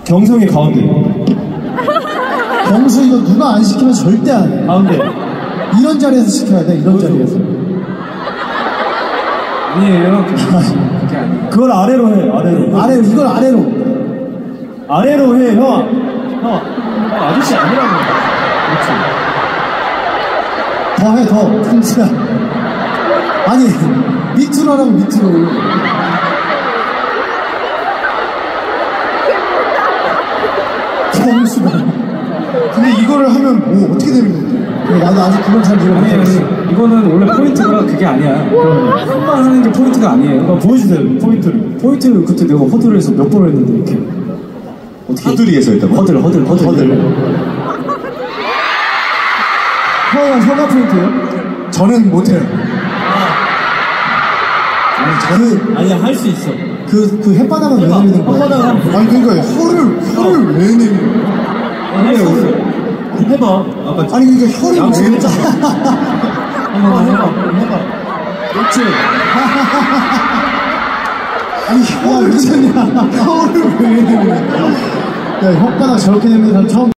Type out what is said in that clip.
경성이 가운데. 경수 이거 누가 안 시키면 절대 안 해. 가운데. 이런 자리에서 시켜야 돼, 이런 자리에서. 아니에요. 그게 아니에요. 그걸 아래로 해, 아래로. 아래로, 이걸 아래로. 아래로 해, 형. 형, 아저씨 아니라고. 그렇지. 더 해, 더. 경수야. 아니, 밑으로 하라고, 밑으로. 경수가. 근데 이거를 하면 뭐 어떻게 되는 건데? 그래, 나도 아직 그건 잘 이해 못하겠어. 이거는 원래 포인트가 그게 아니야. 손만 하는 게 포인트가 아니에요. 보여주세요, 포인트를. 포인트를 그때 내가 허들에서 몇 번을 했는데, 이렇게. 어떻게. 허들이에서 했다고? 허들. 혀가 포인트예요? 저는 못해요. 아니, 저는. 아니야, 할 수 있어. 그 혓바닥은 왜 내리는 거야? 아니 그러니까 혀를 왜 내리는 해봐. 아니 그러니까 혀를 왜 내리는 한번 해봐. 그렇지. 아니, 혀를 왜 내냐? 혀를 왜 내냐? 야, 혓바닥 저렇게 내는 사람 처음